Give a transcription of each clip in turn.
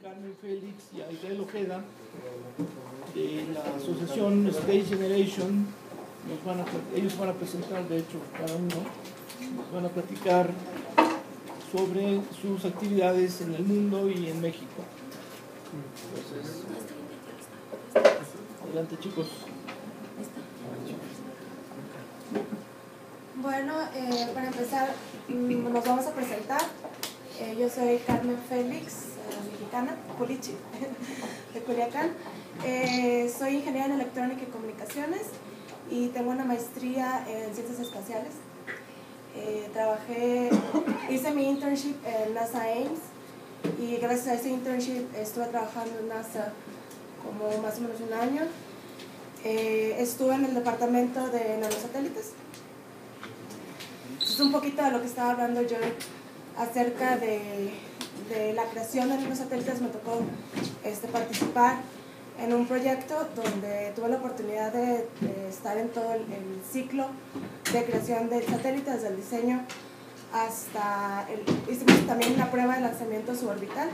Carmen Félix y a Israel Ojeda de la asociación Space Generation. Ellos van a presentar, de hecho, cada uno nos van a platicar sobre sus actividades en el mundo y en México. Entonces, adelante, chicos. Bueno, para empezar, nos vamos a presentar. Yo soy Carmen Félix, mexicana, Culichi, de Culiacán. Soy ingeniera en electrónica y comunicaciones y tengo una maestría en ciencias espaciales. Hice mi internship en NASA Ames y gracias a ese internship estuve trabajando en NASA como más o menos un año. Estuve en el departamento de nanosatélites. Es un poquito de lo que estaba hablando yo acerca de la creación de nanosatélites. Me tocó participar en un proyecto donde tuve la oportunidad de estar en todo el ciclo de creación de satélites, desde el diseño hasta hicimos también una prueba de lanzamiento suborbital.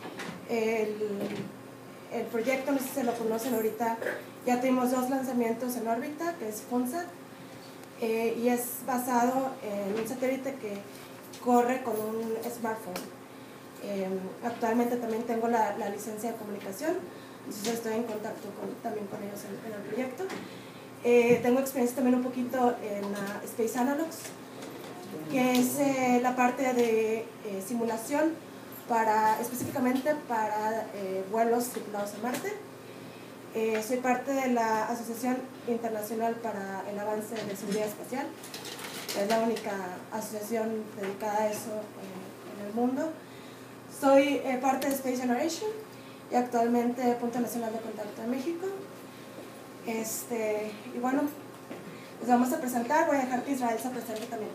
El proyecto, no sé si se lo conocen ahorita, ya tuvimos 2 lanzamientos en órbita, que es FUNSAT, y es basado en un satélite que corre con un smartphone. Actualmente también tengo la licencia de comunicación, entonces estoy en contacto también con ellos en el proyecto. Tengo experiencia también un poquito en Space Analogs, que es la parte de simulación específicamente para vuelos tripulados a Marte. Soy parte de la Asociación Internacional para el Avance de Seguridad Espacial. Es la única asociación dedicada a eso en el mundo. Soy parte de Space Generation y actualmente Punto Nacional de Contacto de México. Y bueno, les vamos a presentar. Voy a dejar que Israel se presente también.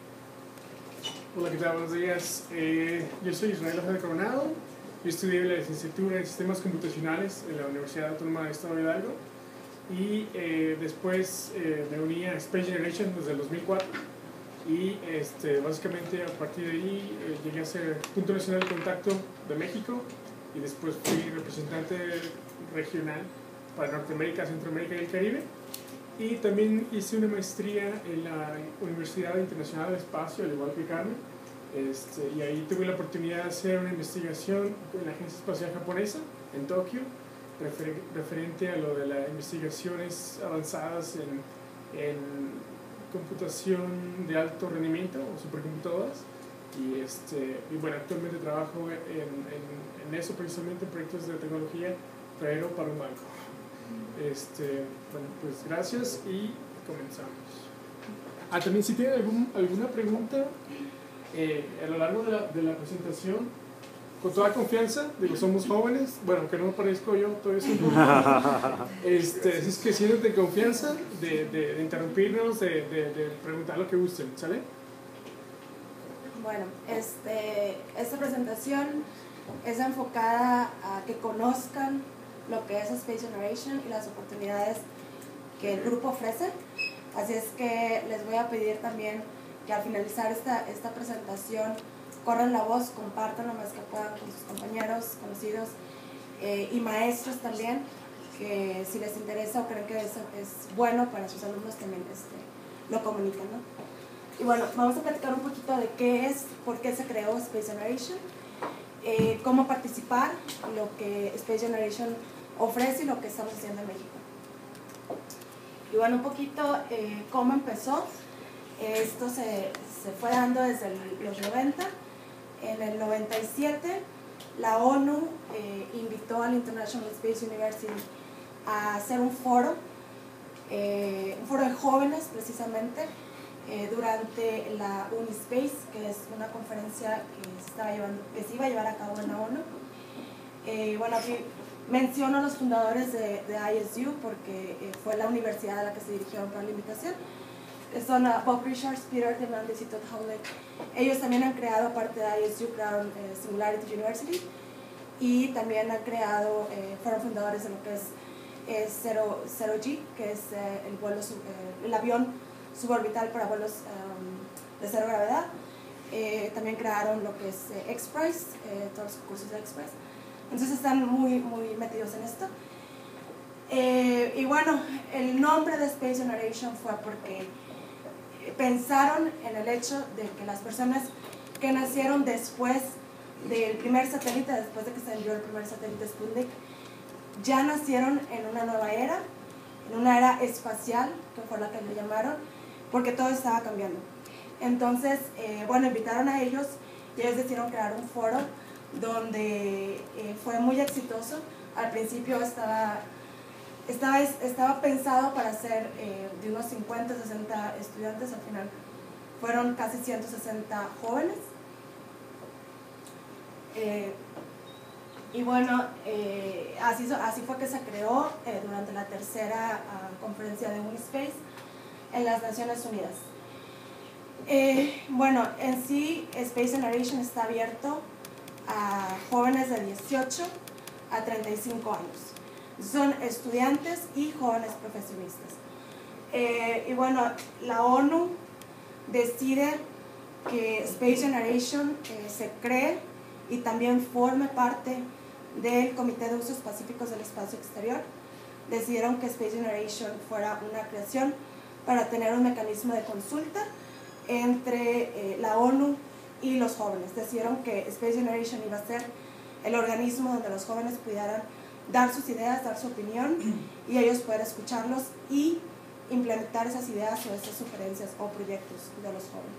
Hola, ¿qué tal? Buenos días. Yo soy Israel Ojeda Coronado. Yo estudié la licenciatura en Sistemas Computacionales en la Universidad Autónoma de Estado de Hidalgo y después me uní a Space Generation desde el 2004 y básicamente a partir de ahí llegué a ser Punto Nacional de Contacto de México y después fui representante regional para Norteamérica, Centroamérica y el Caribe. Y también hice una maestría en la Universidad Internacional del Espacio, al igual que Carmen. Y ahí tuve la oportunidad de hacer una investigación en la Agencia Espacial Japonesa, en Tokio, referente a lo de las investigaciones avanzadas en computación de alto rendimiento o supercomputadoras. Y bueno, actualmente trabajo en eso, precisamente en proyectos de tecnología, pero para un banco. Bueno, pues gracias y comenzamos. También si tienen alguna pregunta a lo largo de la presentación, con toda confianza, digo, somos jóvenes, bueno, que no me parezco yo, todavía soy joven. Así es que siéntate confianza de interrumpirnos, de preguntar lo que gusten, ¿sale? Bueno, esta presentación es enfocada a que conozcan lo que es Space Generation y las oportunidades que el grupo ofrece. Así es que les voy a pedir también que al finalizar esta presentación corran la voz, compartan lo más que puedan con sus compañeros, conocidos y maestros también, que si les interesa o creen que eso es bueno para sus alumnos también lo comunican, ¿no? Y bueno, vamos a platicar un poquito de qué es, por qué se creó Space Generation, cómo participar, lo que Space Generation ofrece y lo que estamos haciendo en México. Y bueno, un poquito cómo empezó. Esto se fue dando desde los 90. En el 97 la ONU invitó al International Space University a hacer un foro de jóvenes precisamente durante la Unispace, que es una conferencia que se iba a llevar a cabo en la ONU. Bueno, aquí menciono a los fundadores de ISU porque fue la universidad a la que se dirigieron para la invitación. Son Bob Richards, Peter Hernandez y Todd Howlett. Ellos también han creado, aparte de ISU, crearon Singularity University y también han creado, fueron fundadores de lo que es Zero G, que es el avión suborbital para vuelos de cero gravedad. También crearon lo que es X-Prize, todos los cursos de X-Prize. Entonces están muy metidos en esto. Y bueno, el nombre de Space Generation fue porque pensaron en el hecho de que las personas que nacieron después del primer satélite, después de que se envió el primer satélite Sputnik, ya nacieron en una nueva era, en una era espacial, que fue la que le llamaron, porque todo estaba cambiando. Entonces, bueno, invitaron a ellos y ellos decidieron crear un foro donde fue muy exitoso. Al principio estaba pensado para ser de unos 50, 60 estudiantes, al final fueron casi 160 jóvenes. Y bueno, así fue que se creó durante la tercera conferencia de Unispace en las Naciones Unidas. Bueno, en sí, Space Generation está abierto a jóvenes de 18 a 35 años. Son estudiantes y jóvenes profesionistas. Y bueno, la ONU decide que Space Generation se cree y también forme parte del Comité de Usos Pacíficos del Espacio Exterior. Decidieron que Space Generation fuera una creación para tener un mecanismo de consulta entre la ONU y los jóvenes. Decidieron que Space Generation iba a ser el organismo donde los jóvenes pudieran dar sus ideas, dar su opinión y ellos poder escucharlos y implementar esas ideas o esas sugerencias o proyectos de los jóvenes.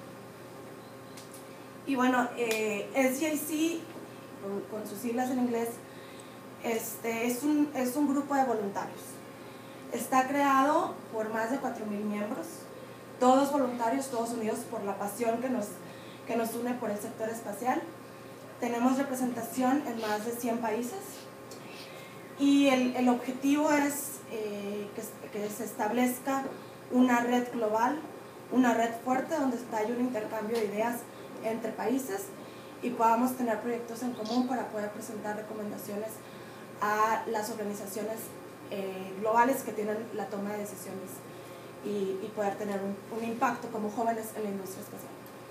Y bueno, SGIC, con sus siglas en inglés, es un grupo de voluntarios. Está creado por más de 4,000 miembros, todos voluntarios, todos unidos por la pasión que nos une por el sector espacial. Tenemos representación en más de 100 países y el objetivo es que se establezca una red global, una red fuerte donde haya un intercambio de ideas entre países y podamos tener proyectos en común para poder presentar recomendaciones a las organizaciones globales que tienen la toma de decisiones y poder tener un impacto como jóvenes en la industria espacial.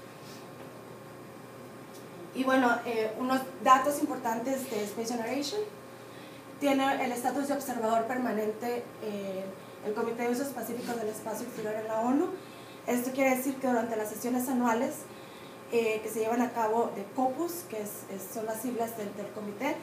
Y bueno, unos datos importantes de Space Generation: tiene el estatus de observador permanente el Comité de Usos Pacíficos del Espacio Exterior en la ONU. Esto quiere decir que durante las sesiones anuales que se llevan a cabo de COPUS, que son las siglas del comité,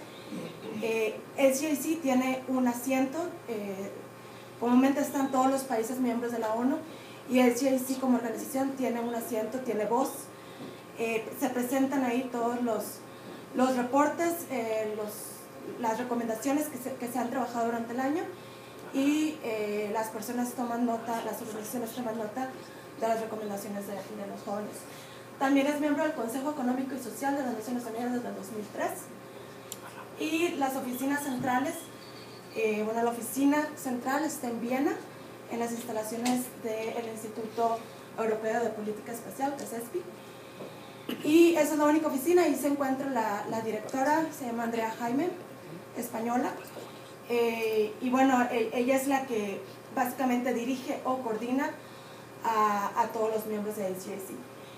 SGIC tiene un asiento. Comúnmente están todos los países miembros de la ONU y SGIC como organización tiene un asiento, tiene voz. Se presentan ahí todos los reportes, las recomendaciones que se han trabajado durante el año y las personas toman nota, las organizaciones toman nota de las recomendaciones de los jóvenes. También es miembro del Consejo Económico y Social de las Naciones Unidas desde el 2003. Y las oficinas centrales, bueno, la oficina central está en Viena, en las instalaciones del Instituto Europeo de Política Espacial, que es ESPI. Y esa es la única oficina, ahí se encuentra la directora, se llama Andrea Jaime, española. Y bueno, ella es la que básicamente dirige o coordina a todos los miembros de SGIC.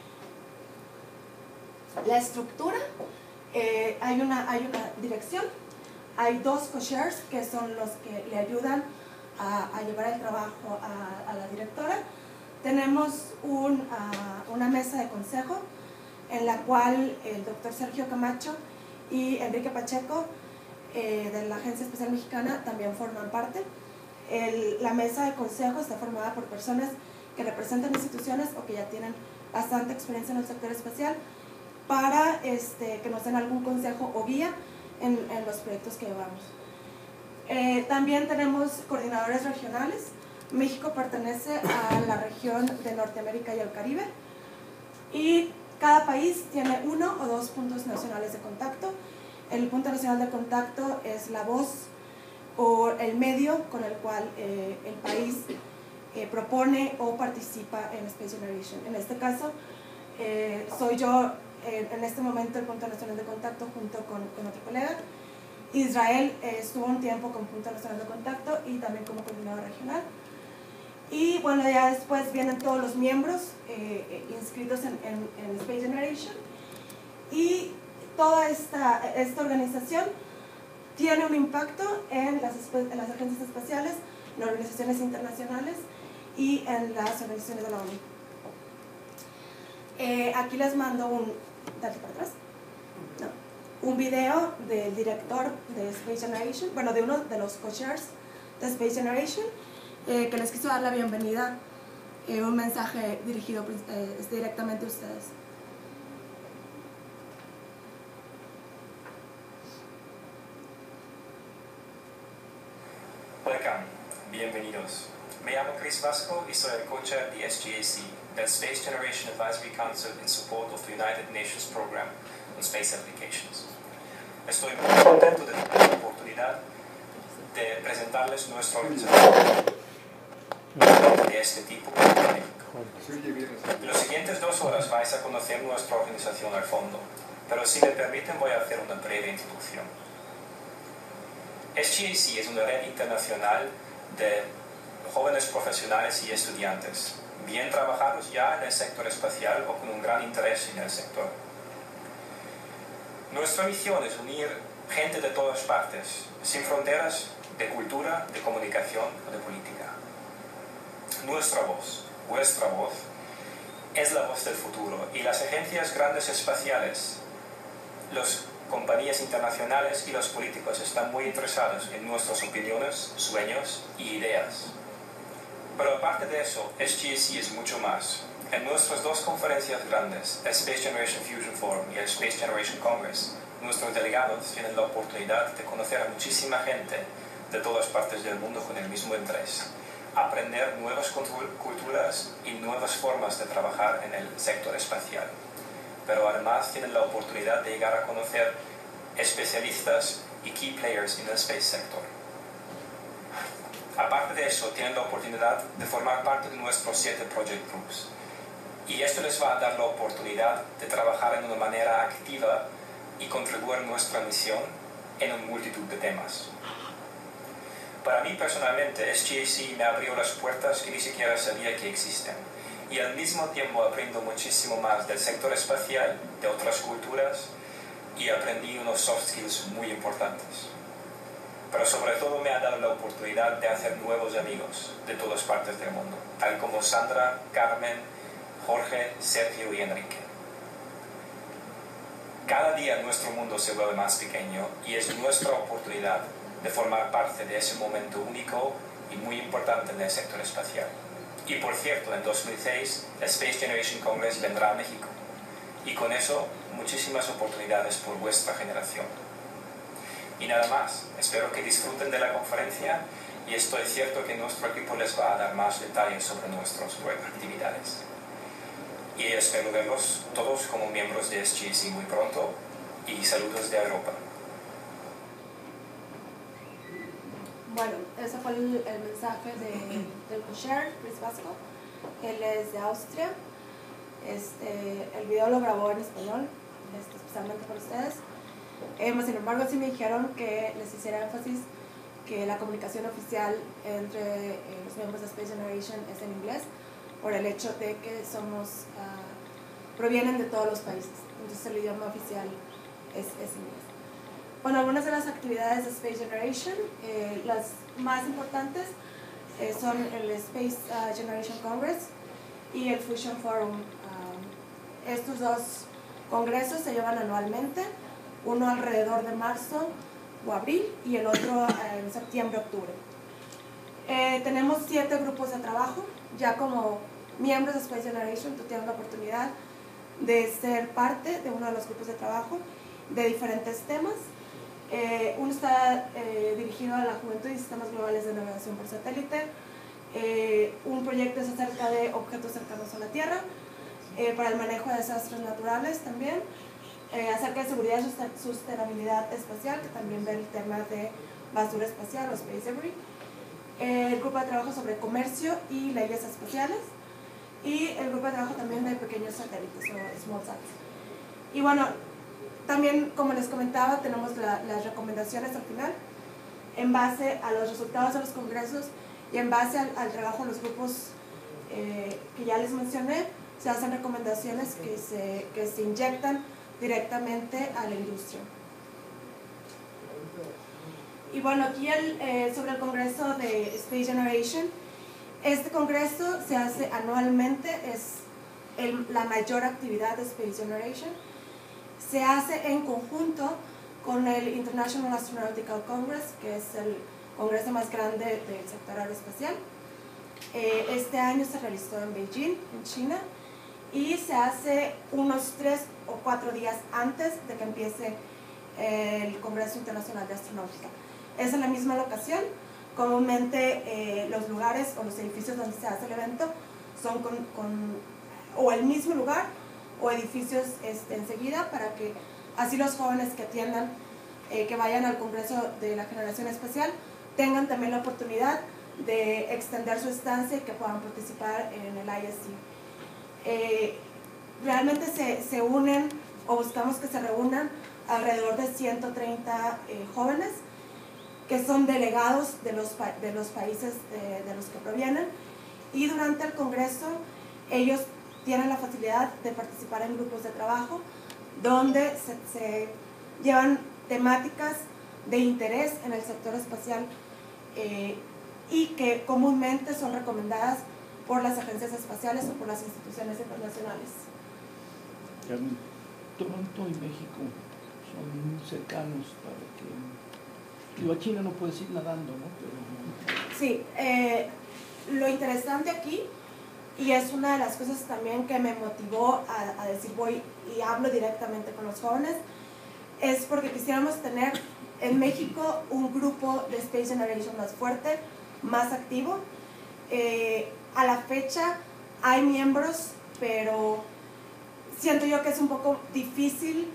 La estructura, hay una dirección, hay dos co-chairs que son los que le ayudan a llevar el trabajo a la directora. Tenemos una mesa de consejo en la cual el doctor Sergio Camacho y Enrique Pacheco de la Agencia Espacial Mexicana también forman parte. La mesa de consejo está formada por personas que representan instituciones o que ya tienen bastante experiencia en el sector espacial para que nos den algún consejo o guía en los proyectos que llevamos. También tenemos coordinadores regionales. México pertenece a la región de Norteamérica y el Caribe y cada país tiene 1 o 2 puntos nacionales de contacto. El punto nacional de contacto es la voz o el medio con el cual el país propone o participa en Space Generation. En este caso, soy yo en este momento el punto nacional de contacto junto con otro colega. Israel estuvo un tiempo como punto nacional de contacto y también como coordinador regional. Y bueno, ya después vienen todos los miembros inscritos en Space Generation y toda esta organización tiene un impacto en las agencias espaciales, en organizaciones internacionales y en las organizaciones de la ONU. Aquí les mando dale para atrás. No, un video del director de Space Generation, bueno, de uno de los co-chairs de Space Generation, que les quiso dar la bienvenida, un mensaje dirigido directamente a ustedes. Welcome, bienvenidos. Me llamo Chris Vasco y soy el co-chair de SGAC, del Space Generation Advisory Council in support of the United Nations Program on Space Applications. Estoy muy contento de tener la oportunidad de presentarles nuestra organización de este tipo en México. En las siguientes 2 horas vais a conocer nuestra organización al fondo, pero si me permiten voy a hacer una breve introducción. SGAC es una red internacional de jóvenes profesionales y estudiantes, bien trabajados ya en el sector espacial o con un gran interés en el sector. Nuestra misión es unir gente de todas partes, sin fronteras de cultura, de comunicación o de política. Nuestra voz, vuestra voz, es la voz del futuro y las agencias grandes espaciales, las compañías internacionales y los políticos están muy interesados en nuestras opiniones, sueños y ideas. Pero aparte de eso, SGAC es mucho más. En nuestras 2 conferencias grandes, el Space Generation Fusion Forum y el Space Generation Congress, nuestros delegados tienen la oportunidad de conocer a muchísima gente de todas partes del mundo con el mismo interés, aprender nuevas culturas y nuevas formas de trabajar en el sector espacial. Pero además tienen la oportunidad de llegar a conocer especialistas y key players en el space sector. Aparte de eso, tienen la oportunidad de formar parte de nuestros 7 project groups. Y esto les va a dar la oportunidad de trabajar en una manera activa y contribuir a nuestra misión en una multitud de temas. Para mí personalmente, SGAC me abrió las puertas que ni siquiera sabía que existen. Y al mismo tiempo aprendo muchísimo más del sector espacial, de otras culturas, y aprendí unos soft skills muy importantes. Pero sobre todo me ha dado la oportunidad de hacer nuevos amigos de todas partes del mundo, tal como Sandra, Carmen, Jorge, Sergio y Enrique. Cada día nuestro mundo se vuelve más pequeño y es nuestra oportunidad de formar parte de ese momento único y muy importante en el sector espacial. Y por cierto, en 2006 el Space Generation Congress vendrá a México. Y con eso, muchísimas oportunidades por vuestra generación. Y nada más, espero que disfruten de la conferencia y estoy cierto que nuestro equipo les va a dar más detalles sobre nuestras actividades. Y espero verlos todos como miembros de SGAC muy pronto y saludos de Europa. Bueno, ese fue el mensaje del co-chair, Chris Vasco. Él es de Austria. El video lo grabó en español, especialmente para ustedes. Sin embargo, sí me dijeron que les hiciera énfasis que la comunicación oficial entre los miembros de Space Generation es en inglés, por el hecho de que provienen de todos los países. Entonces el idioma oficial es inglés. Bueno, algunas de las actividades de Space Generation, las más importantes son el Space Generation Congress y el Fusion Forum. Estos 2 congresos se llevan anualmente, uno alrededor de marzo o abril y el otro en septiembre-octubre. Tenemos 7 grupos de trabajo. Ya como miembros de Space Generation, tú tienes la oportunidad de ser parte de uno de los grupos de trabajo de diferentes temas. Uno está dirigido a la juventud y sistemas globales de navegación por satélite. Un proyecto es acerca de objetos cercanos a la Tierra, para el manejo de desastres naturales también, acerca de seguridad y sostenibilidad espacial, que también ve el tema de basura espacial o space debris. El grupo de trabajo sobre comercio y leyes espaciales, y el grupo de trabajo también de pequeños satélites o small sats. Y bueno, también, como les comentaba, tenemos las recomendaciones al final, en base a los resultados de los congresos y en base al trabajo de los grupos que ya les mencioné. Se hacen recomendaciones que se inyectan directamente a la industria. Y bueno, aquí sobre el Congreso de Space Generation. Este congreso se hace anualmente, es la mayor actividad de Space Generation. Se hace en conjunto con el International Astronautical Congress, que es el congreso más grande del sector aeroespacial. Este año se realizó en Beijing, en China, y se hace unos 3 o 4 días antes de que empiece el Congreso Internacional de Astronáutica. Es en la misma locación. Comúnmente los lugares o los edificios donde se hace el evento son o el mismo lugar o edificios enseguida, para que así los jóvenes que atiendan, que vayan al Congreso de la Generación Espacial, tengan también la oportunidad de extender su estancia y que puedan participar en el ISC. Realmente se unen, o buscamos que se reúnan, alrededor de 130 jóvenes que son delegados de los países de los que provienen, y durante el Congreso ellos tienen la facilidad de participar en grupos de trabajo donde se llevan temáticas de interés en el sector espacial y que comúnmente son recomendadas por las agencias espaciales o por las instituciones internacionales. Carmen, Toronto y México son cercanos para que... Digo, a China no puedes ir nadando, ¿no? Pero... Sí, lo interesante aquí, y es una de las cosas también que me motivó a decir voy y hablo directamente con los jóvenes, es porque quisiéramos tener en México un grupo de Space Generation más fuerte, más activo. A la fecha hay miembros, pero siento yo que es un poco difícil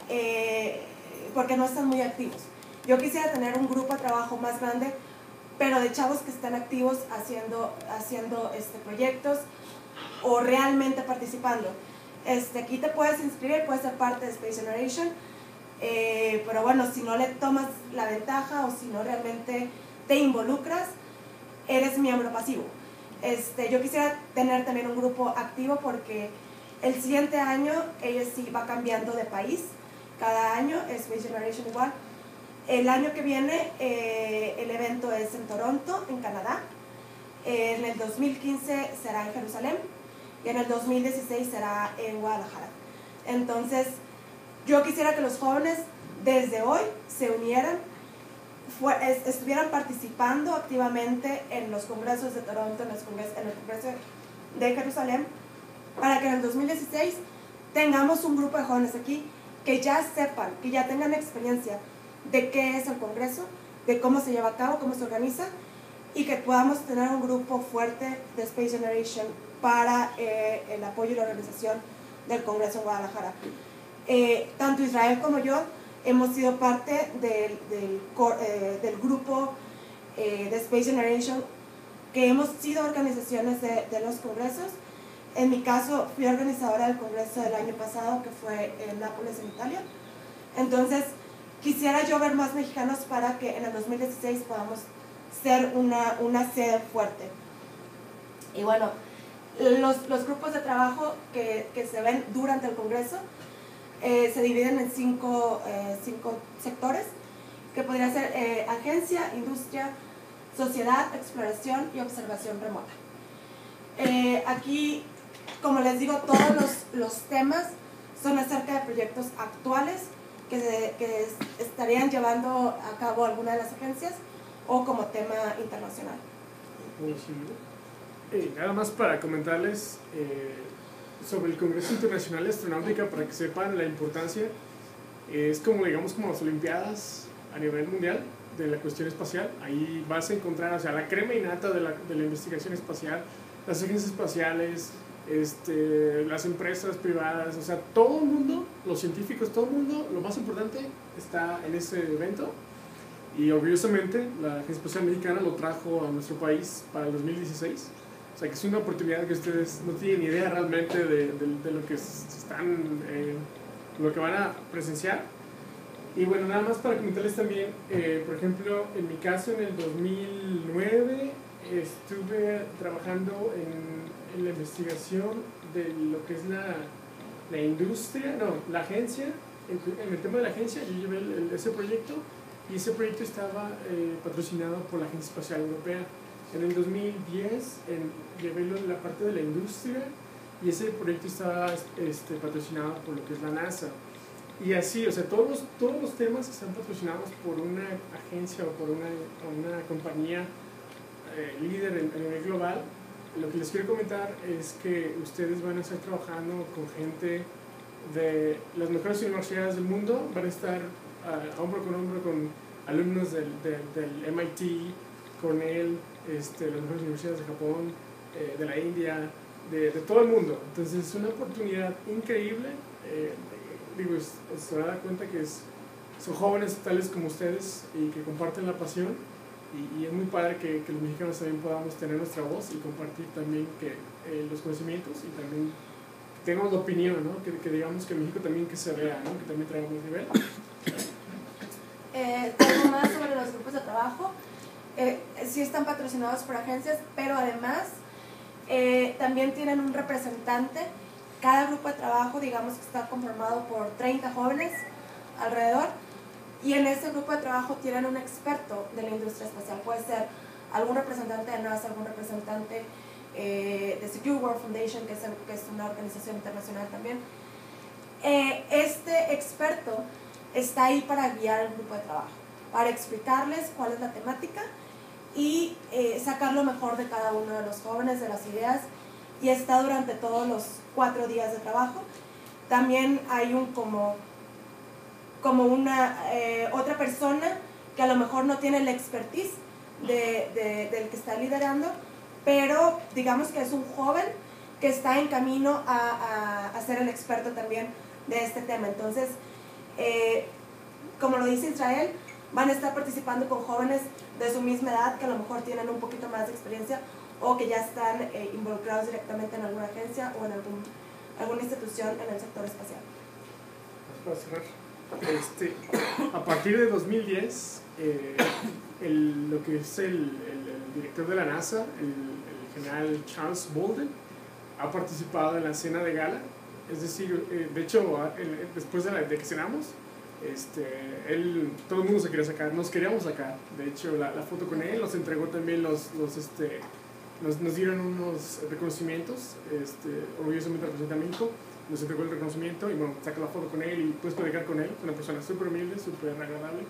porque no están muy activos. Yo quisiera tener un grupo de trabajo más grande, pero de chavos que están activos haciendo proyectos o realmente participando. Aquí te puedes inscribir, puedes ser parte de Space Generation, pero bueno, si no le tomas la ventaja o si no realmente te involucras, eres miembro pasivo. Yo quisiera tener también un grupo activo, porque el siguiente año ellos sí va cambiando de país, cada año Space Generation igual. El año que viene el evento es en Toronto, en Canadá. En el 2015 será en Jerusalén y en el 2016 será en Guadalajara. Entonces, yo quisiera que los jóvenes desde hoy se unieran, estuvieran participando activamente en los congresos de Toronto, en el congreso de Jerusalén, para que en el 2016 tengamos un grupo de jóvenes aquí que ya sepan, que ya tengan experiencia de qué es el Congreso, de cómo se lleva a cabo, cómo se organiza, y que podamos tener un grupo fuerte de Space Generation para el apoyo y la organización del Congreso en Guadalajara. Tanto Israel como yo hemos sido parte del grupo de Space Generation, que hemos sido organizaciones de los congresos. En mi caso, fui organizadora del congreso del año pasado, que fue en Nápoles, en Italia. Entonces, quisiera yo ver más mexicanos para que en el 2016 podamos ser una sede fuerte. Y bueno, los grupos de trabajo que se ven durante el Congreso se dividen en cinco sectores, que podría ser agencia, industria, sociedad, exploración y observación remota. Aquí, como les digo, todos los temas son acerca de proyectos actuales que estarían llevando a cabo alguna de las agencias o como tema internacional. Nada más para comentarles sobre el Congreso Internacional de Astronáutica, para que sepan la importancia. Es como, digamos, como las Olimpiadas a nivel mundial de la cuestión espacial. Ahí vas a encontrar, o sea, la crema innata de la investigación espacial, las agencias espaciales, las empresas privadas, o sea, todo el mundo, los científicos, todo el mundo, lo más importante está en ese evento. Y orgullosamente la Agencia Espacial Mexicana lo trajo a nuestro país para el 2016. O sea, que es una oportunidad que ustedes no tienen ni idea realmente de lo que lo que van a presenciar. Y bueno, nada más para comentarles también, por ejemplo, en mi caso, en el 2009 estuve trabajando en la investigación de lo que es la industria, no, la agencia, en el tema de la agencia. Yo llevé ese proyecto y ese proyecto estaba patrocinado por la Agencia Espacial Europea. En el 2010 llevé la parte de la industria y ese proyecto estaba patrocinado por lo que es la NASA. Y así, o sea, todos los temas están patrocinados por una agencia o por una compañía líder a nivel global. Lo que les quiero comentar es que ustedes van a estar trabajando con gente de las mejores universidades del mundo, van a estar hombro con alumnos del MIT, Cornell, las mejores universidades de Japón, de la India, de todo el mundo. Entonces es una oportunidad increíble. Se da cuenta que son jóvenes tales como ustedes y que comparten la pasión, y es muy padre que los mexicanos también podamos tener nuestra voz y compartir también los conocimientos, y también tengamos la opinión, ¿no? que digamos que México también que se vea, ¿no? Que también traigamos nivel. Algo más sobre los grupos de trabajo. Sí están patrocinados por agencias, pero además también tienen un representante. Cada grupo de trabajo, digamos que está conformado por 30 jóvenes alrededor, y en ese grupo de trabajo tienen un experto de la industria espacial. Puede ser algún representante de NASA, algún representante de Secure World Foundation, que es una organización internacional también. Este experto está ahí para guiar el grupo de trabajo, para explicarles cuál es la temática y sacar lo mejor de cada uno de los jóvenes, de las ideas, y está durante todos los 4 días de trabajo. También hay como una otra persona que a lo mejor no tiene la expertise del que está liderando, pero digamos que es un joven que está en camino a ser el experto también de este tema. Entonces, como lo dice Israel, van a estar participando con jóvenes de su misma edad que a lo mejor tienen un poquito más de experiencia o que ya están involucrados directamente en alguna agencia o en alguna institución en el sector espacial. Para cerrar, a partir de 2010, lo que es el director de la NASA, el general Charles Bolden, ha participado en la cena de gala. Es decir, de hecho, después de que cenamos, todo el mundo se quería sacar, nos queríamos sacar. De hecho, la foto con él, nos entregó también nos dieron unos reconocimientos, orgullosamente representa a México, nos entregó el reconocimiento y bueno, saca la foto con él y puedes platicar con él, una persona súper humilde, súper agradable.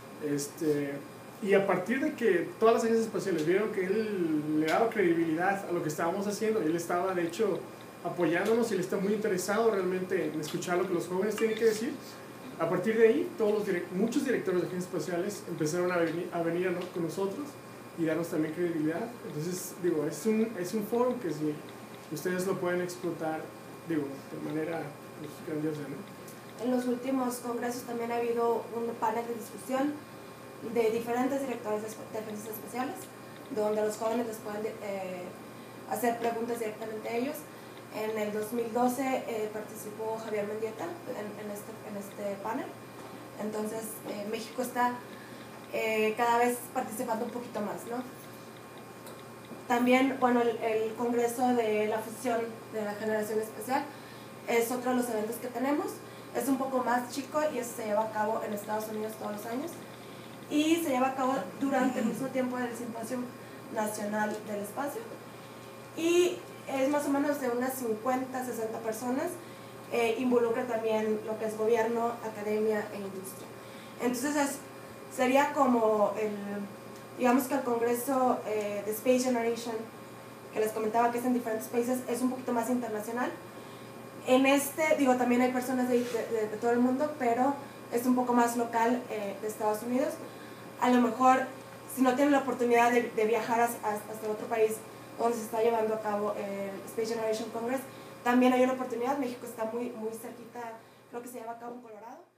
Y a partir de que todas las agencias espaciales vieron que él le daba credibilidad a lo que estábamos haciendo, él estaba de hecho apoyándonos y él está muy interesado realmente en escuchar lo que los jóvenes tienen que decir. A partir de ahí, muchos directores de agencias espaciales empezaron a venir con nosotros y darnos también credibilidad. Entonces, es un foro que si ustedes lo pueden explotar, de manera grandiosa, ¿no? En los últimos congresos también ha habido un panel de discusión de diferentes directores de agencias espaciales, donde los jóvenes les pueden hacer preguntas directamente a ellos. En el 2012 participó Javier Mendieta en este panel. Entonces, México está cada vez participando un poquito más, ¿no? También, bueno, el Congreso de la Fusión de la Generación Espacial es otro de los eventos que tenemos. Es un poco más chico y se lleva a cabo en Estados Unidos todos los años. Y se lleva a cabo durante el mismo tiempo del Simposio Nacional del Espacio. Y es más o menos de unas 50, 60 personas. Involucra también lo que es gobierno, academia e industria. Entonces sería como digamos que el Congreso de Space Generation, que les comentaba que es en diferentes países, es un poquito más internacional. En también hay personas de todo el mundo, pero es un poco más local de Estados Unidos. A lo mejor, si no tienen la oportunidad de viajar hasta otro país donde se está llevando a cabo el Space Generation Congress, también hay una oportunidad. México está muy, muy cerquita, creo que se lleva a cabo en Colorado.